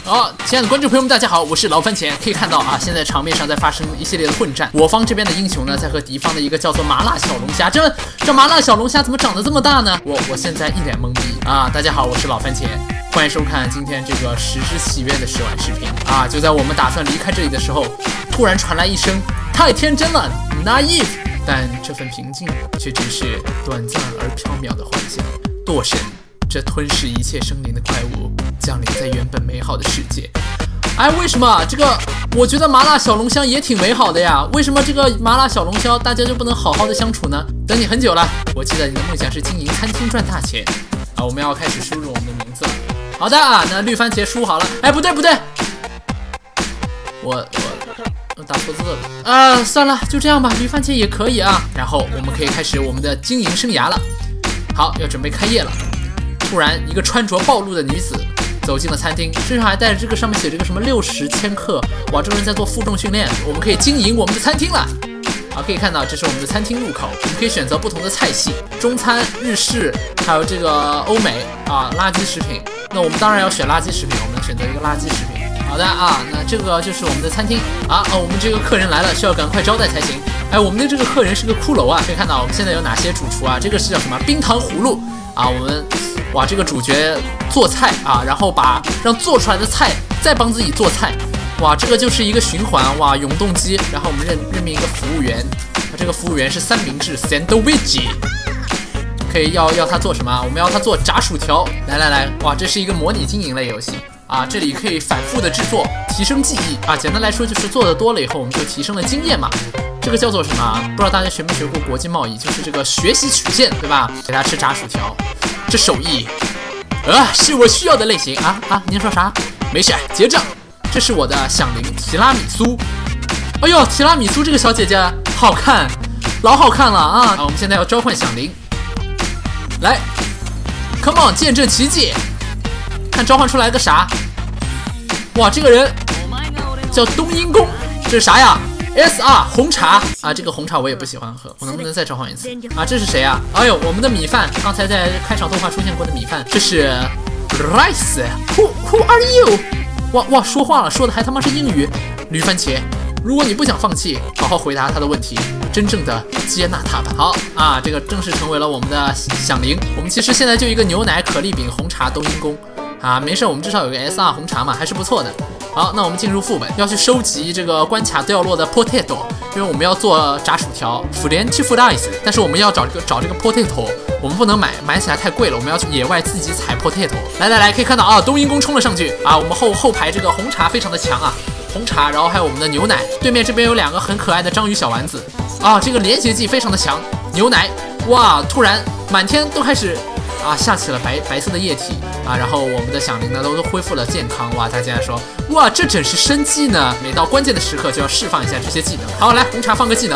好，亲爱的观众朋友们，大家好，我是老番茄。可以看到啊，现在场面上在发生一系列的混战，我方这边的英雄呢，在和敌方的一个叫做麻辣小龙虾。这麻辣小龙虾怎么长得这么大呢？我现在一脸懵逼啊！大家好，我是老番茄，欢迎收看今天这个十之喜悦的10万视频啊！就在我们打算离开这里的时候，突然传来一声太天真了 ，naive， 但这份平静却只是短暂而缥缈的幻想。堕神，这吞噬一切生灵的怪物降临在原本美好的世界。哎，为什么这个？我觉得麻辣小龙虾也挺美好的呀。为什么这个麻辣小龙虾大家就不能好好的相处呢？等你很久了，我记得你的梦想是经营餐厅赚大钱啊！我们要开始输入我们的名字了。好的啊，那绿番茄输好了。哎，不对，我打错字了啊！算了，就这样吧，绿番茄也可以啊。然后我们可以开始我们的经营生涯了。好，要准备开业了。突然，一个穿着暴露的女子走进了餐厅，身上还带着这个上面写着个什么60千克，哇，这个人在做负重训练。我们可以经营我们的餐厅了。好，可以看到这是我们的餐厅入口，我们可以选择不同的菜系，中餐、日式，还有这个欧美啊，垃圾食品。那我们当然要选垃圾食品，我们选择一个垃圾食品。好的啊，那这个就是我们的餐厅啊。我们这个客人来了，需要赶快招待才行。哎，我们的这个客人是个骷髅啊，可以看到我们现在有哪些主厨啊？这个是叫什么？冰糖葫芦啊，我们。哇，这个主角做菜啊，然后让做出来的菜再帮自己做菜，哇，这个就是一个循环，哇，永动机。然后我们任命一个服务员，这个服务员是三明治 sandwich， 可以要他做什么？我们要他做炸薯条。来，哇，这是一个模拟经营类游戏啊，这里可以反复的制作，提升技艺啊。简单来说就是做的多了以后，我们就提升了经验嘛。这个叫做什么？不知道大家学没学过国际贸易，就是这个学习曲线，对吧？给他吃炸薯条。这手艺，是我需要的类型啊！您说啥？没事，结账。这是我的响铃提拉米苏。哎呦，提拉米苏这个小姐姐好看，老好看了啊！我们现在要召唤响铃，来 ，Come on， 见证奇迹！看召唤出来个啥？哇，这个人叫冬阴功，这是啥呀？SR 红茶啊，这个红茶我也不喜欢喝，我能不能再召唤一次啊？这是谁啊？哎呦，我们的米饭，刚才在开场动画出现过的米饭，这是 Rice。Who are you？ 哇，说话了，说的还他妈是英语。驴番茄，如果你不想放弃，好好回答他的问题，真正的接纳他吧。好啊，这个正式成为了我们的响铃。我们其实现在就一个牛奶、可丽饼、红茶、冬阴功啊，没事，我们至少有个 SR 红茶嘛，还是不错的。好，那我们进入副本，要去收集这个关卡掉落的 potato， 因为我们要做炸薯条 French fries， 但是我们要找这个 potato， 我们不能买起来太贵了，我们要去野外自己采 potato。来，可以看到啊，冬阴功冲了上去啊，我们后排这个红茶非常的强啊，红茶，然后还有我们的牛奶，对面这边有2个很可爱的章鱼小丸子啊，这个连结技非常的强，牛奶，哇，突然满天都开始。啊，下起了白色的液体啊，然后我们的响铃呢都恢复了健康。哇，他竟然说，哇，这真是生技呢！每到关键的时刻就要释放一下这些技能。好，来，红茶放个技能。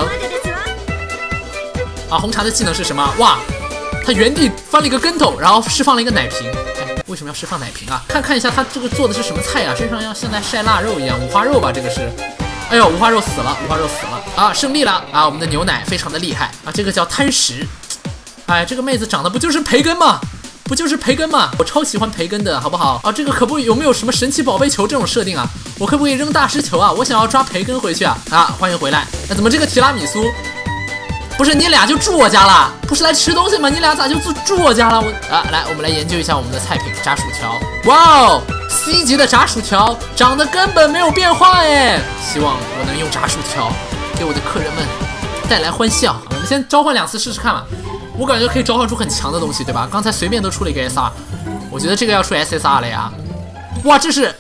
啊，红茶的技能是什么？哇，他原地翻了一个跟头，然后释放了一个奶瓶。哎，为什么要释放奶瓶啊？看一下他这个做的是什么菜啊？身上像在晒腊肉一样，五花肉吧？这个是。哎呦，五花肉死了啊！胜利了啊！我们的牛奶非常的厉害啊！这个叫贪食。哎，这个妹子长得不就是培根吗？我超喜欢培根的，好不好？啊，这个有没有什么神奇宝贝球这种设定啊？我可不可以扔大师球啊？我想要抓培根回去啊！啊，欢迎回来。那怎么这个提拉米苏？不是你俩就住我家了？不是来吃东西吗？你俩咋就住我家了？来，我们来研究一下我们的菜品炸薯条。哇哦 ，C 级的炸薯条，长得根本没有变化哎！希望我能用炸薯条给我的客人们带来欢笑。我们先召唤2次试试看吧。我感觉可以召唤出很强的东西，对吧？刚才随便都出了一个 SR， 我觉得这个要出 SSR 了呀！哇，这是，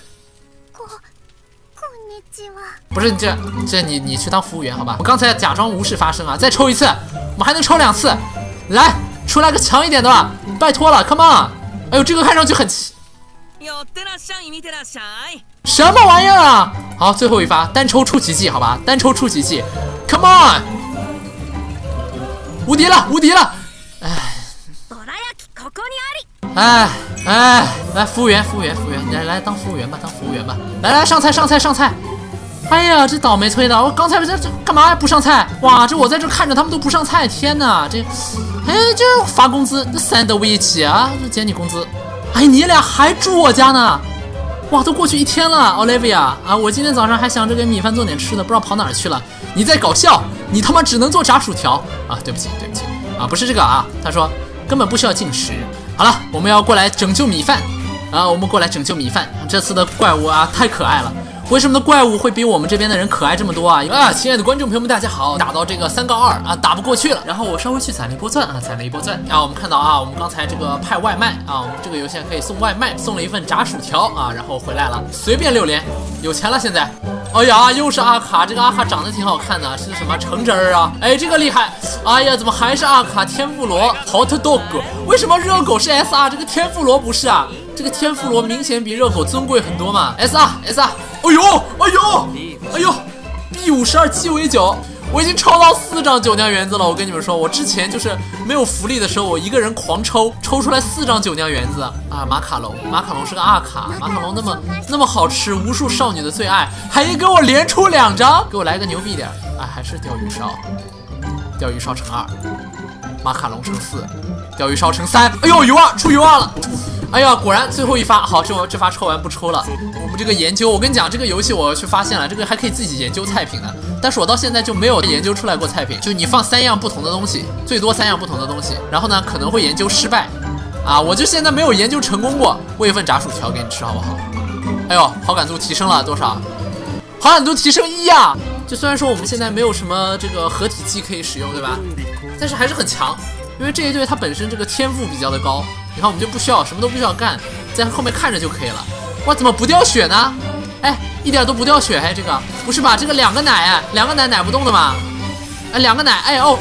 不是这你去当服务员好吧？我刚才假装无事发生啊！再抽一次，我们还能抽2次，来，出来个强一点的吧，拜托了 ，Come on！ 哎呦，这个看上去很奇，什么玩意儿啊？好，最后一发单抽出奇迹，好吧？单抽出奇迹 ，Come on！ 无敌了！哎，来服务员，来当服务员吧，来上菜！哎呀，这倒霉催的，我刚才这干嘛不上菜？哇，这我在这看着他们都不上菜，天哪，这发工资，这3的危机啊，这减你工资！哎，你俩还住我家呢？ 哇，都过去1天了 ，Olivia 啊，我今天早上还想着给米饭做点吃的，不知道跑哪儿去了。你在搞笑？你他妈只能做炸薯条啊！对不起啊，不是这个啊。他说根本不需要进食。好了，我们要过来拯救米饭啊！我们过来拯救米饭。这次的怪物啊，太可爱了。为什么的怪物会比我们这边的人可爱这么多啊？亲爱的观众朋友们，大家好！打到这个3杠2啊，打不过去了。然后我稍微去攒了一波钻啊，攒了一波钻啊。我们看到啊，我们刚才这个派外卖啊，我们这个游戏可以送外卖，送了一份炸薯条啊，然后回来了，随便6连，有钱了现在。哎呀，又是阿卡，这个阿卡长得挺好看的，是什么橙汁儿啊？哎，这个厉害！哎呀，怎么还是阿卡天妇罗 hot dog？ 为什么热狗是 SR， 这个天妇罗不是啊？这个天妇罗明显比热狗尊贵很多嘛 ！SR， 哎呦 ，B52鸡尾酒，我已经抽到4张酒酿圆子了。我跟你们说，我之前就是没有福利的时候，我一个人狂抽出来4张酒酿圆子啊！马卡龙是个阿卡，马卡龙那么好吃，无数少女的最爱，还给我连出2张，给我来个牛逼点啊！还是钓鱼烧乘2，马卡龙乘4，钓鱼烧乘3。哎呦，出油2了！哎呀，果然最后一发好，这发抽完不抽了。我们这个研究，我跟你讲，这个游戏我去发现了，这个还可以自己研究菜品的，但是我到现在就没有研究出来过菜品。就你放3样不同的东西，最多3样不同的东西，然后呢可能会研究失败啊，我就现在没有研究成功过。喂一份炸薯条给你吃好不好？哎呦，好感度提升了多少？好感度提升1呀！就虽然说我们现在没有什么这个合体技可以使用，对吧？但是还是很强，因为这一队它本身这个天赋比较的高。你看，我们就不需要什么都不需要干，在后面看着就可以了。哇，怎么不掉血呢？哎，一点都不掉血，这个不是吧？这个2个奶奶不动的嘛？哎，2个奶，哎呦，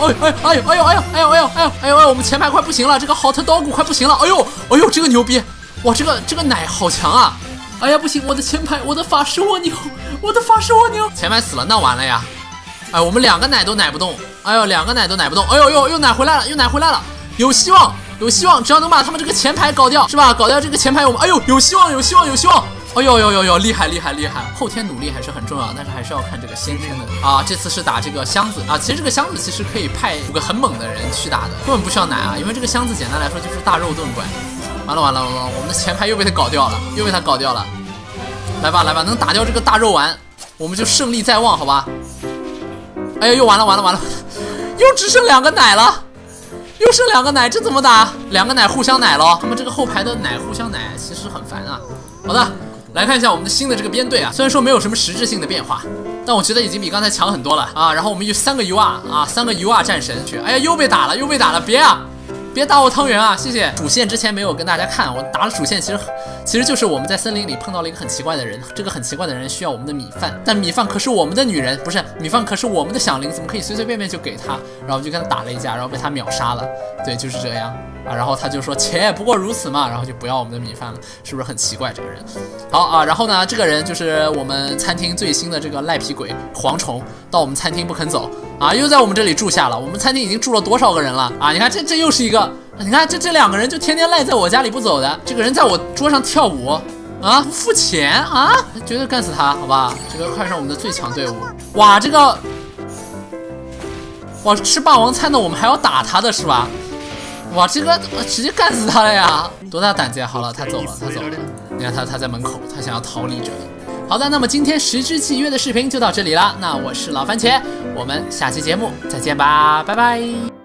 我们前排快不行了，这个 hot dog 快不行了，哎呦，这个牛逼！哇，这个奶好强啊！哎呀，不行，我的前排，我的法师蜗牛，前排死了，那完了呀！哎，我们2个奶都奶不动，哎呦，2个奶都奶不动，哎呦，又奶回来了，有希望，只要能把他们这个前排搞掉，是吧？搞掉这个前排，我们，哎呦，有希望，哎呦，厉害！后天努力还是很重要，但是还是要看这个先天的啊。这次是打这个箱子啊，其实这个箱子其实可以派5个很猛的人去打的，根本不需要奶啊，因为这个箱子简单来说就是大肉盾怪。完了，我们的前排又被他搞掉了，来吧，能打掉这个大肉丸，我们就胜利在望，好吧？哎呀，又完了，又只剩2个奶了。这怎么打？2个奶互相奶了，他们这个后排的奶互相奶，其实很烦啊。好的，来看一下我们的新的这个编队啊，虽然说没有什么实质性的变化，但我觉得已经比刚才强很多了啊。然后我们有3个 UR 啊，3个 UR 战神去。哎呀，又被打了，别打我汤圆啊！谢谢。主线之前没有跟大家看，我打了主线，其实就是我们在森林里碰到了一个很奇怪的人，这个很奇怪的人需要我们的米饭，但米饭可是我们的女人，不是米饭可是我们的响铃，怎么可以随随便便就给他？然后就跟他打了一架，然后被他秒杀了。对，就是这样啊。然后他就说且不过如此嘛，然后就不要我们的米饭了，是不是很奇怪这个人？好啊，然后呢，这个人就是我们餐厅最新的这个赖皮鬼蝗虫，到我们餐厅不肯走啊，又在我们这里住下了。我们餐厅已经住了多少个人了啊？你看这又是一个。你看这2个人就天天赖在我家里不走的，这个人在我桌上跳舞啊，不付钱啊，绝对干死他，好吧？这个快上我们的最强队伍，哇，这个哇吃霸王餐的，我们还要打他的是吧？哇，这个直接干死他了呀！多大胆子呀！好了，他走了。你看他在门口，他想要逃离这里。好的，那么今天10之契约的视频就到这里了。那我是老番茄，我们下期节目再见吧，拜拜。